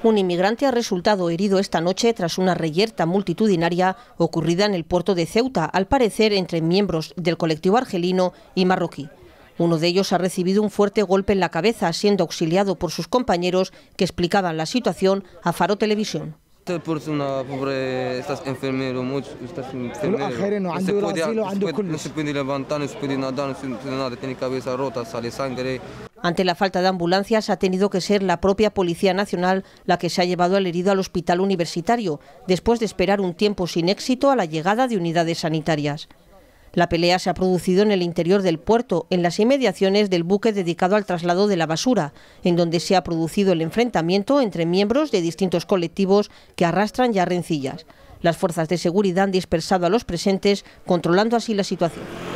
Un inmigrante ha resultado herido esta noche tras una reyerta multitudinaria ocurrida en el puerto de Ceuta, al parecer entre miembros del colectivo argelino y marroquí. Uno de ellos ha recibido un fuerte golpe en la cabeza, siendo auxiliado por sus compañeros que explicaban la situación a Faro Televisión. Esta persona pobre, estás enfermero, no se puede levantar, no se puede nadar, no se puede nada, tiene cabeza rota, sale sangre. Ante la falta de ambulancias ha tenido que ser la propia Policía Nacional la que se ha llevado al herido al hospital universitario, después de esperar un tiempo sin éxito a la llegada de unidades sanitarias. La pelea se ha producido en el interior del puerto, en las inmediaciones del buque dedicado al traslado de la basura, en donde se ha producido el enfrentamiento entre miembros de distintos colectivos que arrastran ya rencillas. Las fuerzas de seguridad han dispersado a los presentes, controlando así la situación.